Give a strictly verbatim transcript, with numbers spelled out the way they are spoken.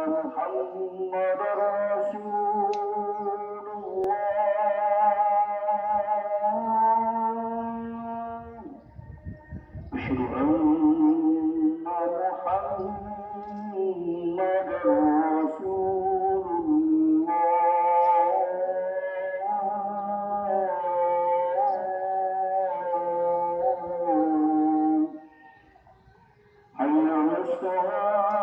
محمد رسول الله أشهد أن محمد رسول الله حي على الصلاة